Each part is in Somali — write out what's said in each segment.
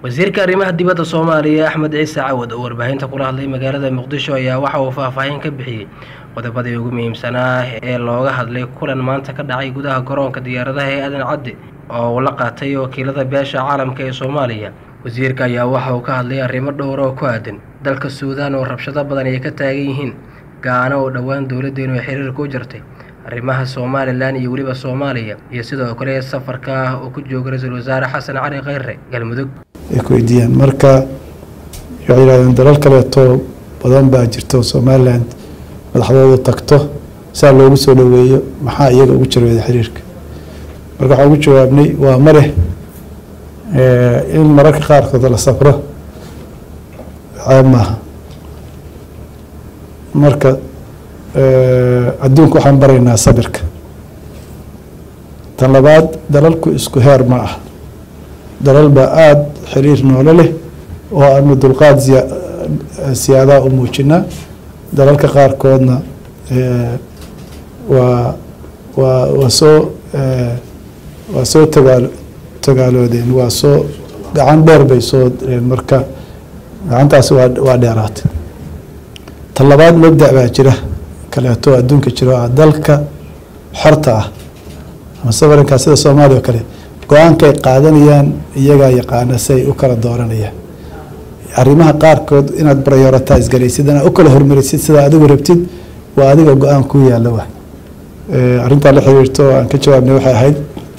wasiirka arrimaha dibadda Soomaaliya Axmed Ciise Cawad oo warbaahinta kula hadlay magaalada Muqdisho ayaa waxa uu faahfaahin ka bixiyay qodobadii ugu muhiimsanaa ee looga hadlay kulan maanta ka dhacay gudaha garoonka diyaaradaha ee Aadan Cadde oo la qaatay wakiilada beesha caalamka ee Soomaaliya. wasiirka ayaa waxa uu ka hadlay arrimo dhowr oo ku aadan dalka Suudaan oo rabshado badan ay ka taagan yihiin, gaana oo dhawaan dawladeenu ay xiriir ku jirtay arrimaha Somaliland iyo waliba Soomaaliya, iyo sidoo kale safarka oo ku jooga Ra'iisul Wasaare Xasan Cali Khayre Galmudug. كويديان مركا يعيران دلال كلاتو بدن baa jirto Somaliland madaxdooda tagto saa loogu soo dhaweeyo maxaa iyaga ugu jirweeda xiriirka marka waxa ugu jawaabnay waa mare in mararka qaar kood la safro ama marka adduunku waxaan baraynaa sabirka tan labaad dalalku isku heer ma ah dalal baa aad xiriir noole leh oo aanu dulqaad siyaada u muujinaa dalalka qaarkoodna waa soo tagaaloodeen waa soo gacan dheer bay soo direen marka gacantaas waa dheeraatay tan labaad mabda' baa jira kaleeto adduunka jiro dalka xorta ah ama safarinkaa sida Soomaaliya oo kale go-aanka ay qaadanayaan iyaga yaqaana say u kala dooranayaan arrimaha qaarkood inaad prioritize garaysid inaad u kala hormarisid sida adigu rabtid waa adiga go-aan ku yaala waa arrinta la xiriirto aan ka jawaabnay waxay ahayd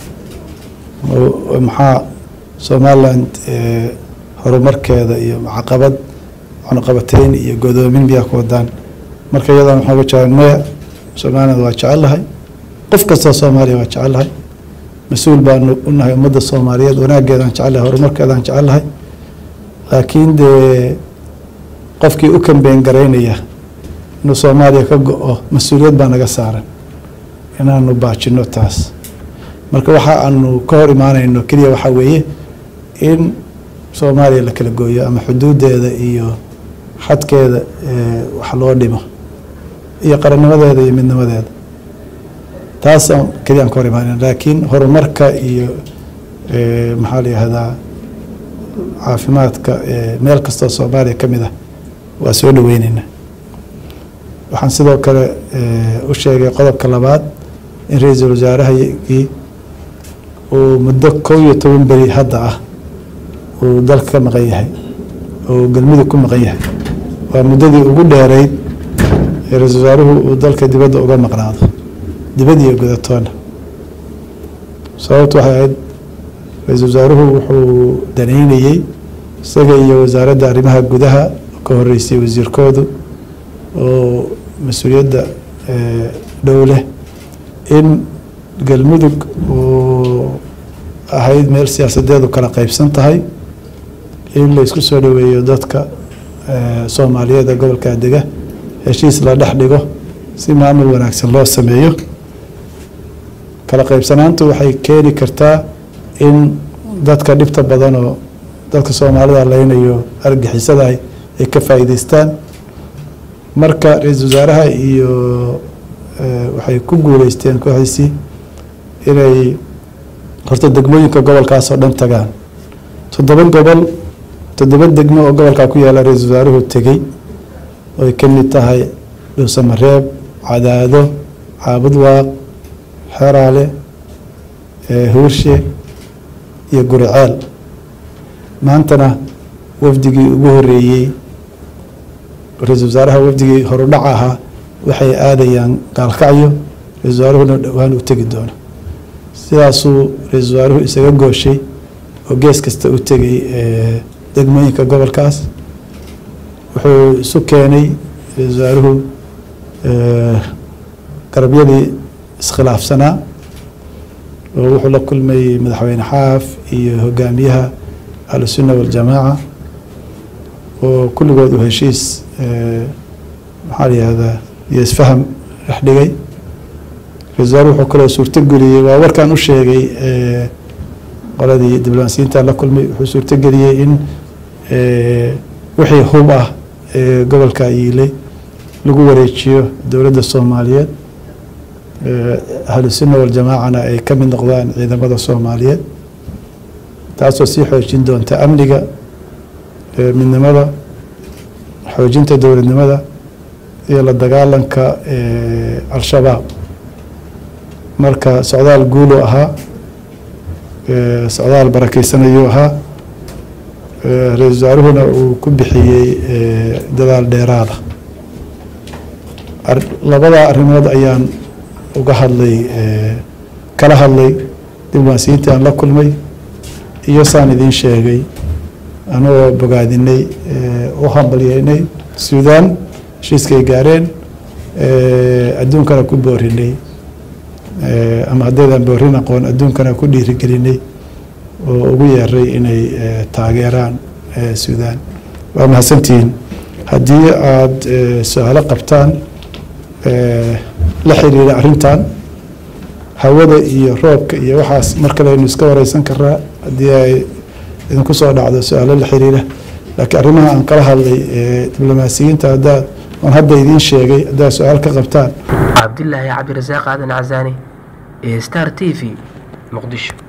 maxaa Somaliland horumarkeeda iyo caqabad cunaqabateyn iyo godoomin biya ku wadaan marka iyadana waxaan uga jawaabnay Somaliland waa jecelahay qof kasta Soomaaliya waa jecelahay مسؤول بأنه إنها مدة الصومالية وناقد عن جعلها ورمرك عن جعلها لكن ده قفكي أكم بين قرينية إنه الصومالية كجو مسؤولية بأنه قصارا إنه نباشر نوتاس مركب واحد إنه كهري معنا إنه كذي وحويه إن الصومالية لكل جوية أما حدود هذا إياه حد كذا وحلوه دمه إيه قرنا هذا من هذا taas kaliya ka horimaanay laakiin horumarka iyo maxalli hada caafimaadka meel kasta Soomaaliya kamid ah waa soo dhaweynayna waxaan sidoo kale u sheegay qodobka labaad in Ra'iisul Wasaaraha uu muddo 12 bari hadda ah uu dalka ka maqan yahay oo galmudug ku maqan yahay waa muddadii ugu dheereyd ee Ra'iisul Wasaaruhu uu dalka dibadda uga maqnaado dibadii gudatoona sababtu waxay ahayd Ra'iisul Wasaaruhu wuxuu daneynayay isaga iyo wasaaradda arrimaha gudaha ka horeysay wasiirkoodu oo mas'uuliyadda dawlad in galmudug oo ahayd meel siyaasadeedu kala qaybsan tahay in la isku soo dhaweeyo dadka Soomaaliyeed gobolka dega heshiis la dhex dhigo si maamul wanaagsan loo sameeyo kala qaybsanaantu waxay keeni kartaa in dadka dhibta badan oo dadka Soomaalida leenayo argixisada ay ka faa'iideystaan marka Ra'iisul Wasaaraha iyo waxay ku guuleysteen kooxdiisi inay horta degmooyinka gobolkaas oo dhan tagaan 7 gobol 7 degmo oo gobolka ku yaala Ra'iisul Wasaaruhu tagay oo ay kamid tahay Dhuusamareeb Cadaado Caabudwaaq حرالة هورشة يقرعال ما أنتنا وفدي جوهري رئيس وزراء وفدي هرودعها وحي آديان قال كعيو رئيس وزراء وانو تجدونه سياسو رئيس وزراء يسجل جوشي وجيس كستوتجي دقمين كقبل كاس وحو سكاني رئيس وزراء كربيدي اسخلاف سنة ووحول كل ما مدحوين حاف هجاميها على السنة والجماعة وكل قوة هشيس حالي هذا يسفهم إحدى رزاروح وكل صورة تجري ووركان الشيء قلدي دبلوماسيين تعالى كل ما صورة تجري إن وحي هوبة قبل كايلي لقوا ريتشيو دولة الصومالية أهل السنة والجماعة أي كم من نقضان إذا مدى الصومالية taasoo sii xoojin doonta amniga midnimada xoojinta dowladnimada iyo la dagaalanka al-shabaab marka socdaal guulu ahaa socdaal barakeysanayuu ahaa ra-iisul wasaaruhuna uu ku bixiyey dadaal dheeraada labada arrimood ayaan uga hadlay kala hadlay diblomaasiyiintii aan la kulmay iyo saan idiin sheegay anagoo bogaadinay u hambalyeynay suudaan heshiiskay gaareen adduunkana ku boorinay ama haddaydan boorin aqoon adduunkana ku dhiirigelinay oo ugu yeeray inay taageeraan suudaan waa mahadsantihiin haddii aada su-aalo qabtaan la xiriira arrintan hawada iyo roobka iyo waxaas mar kale aynu iska wareysan karaa haddii ay idinku soo dhacdo su-aalo la xiriira laakiin arrimaha aan kala hadlay diblomaasiyiinta aan hadda idiin sheegay haddaad su-aal ka qabtaan cabdilaahi cabdirasaaq aadan casaani Star TV muqdisho.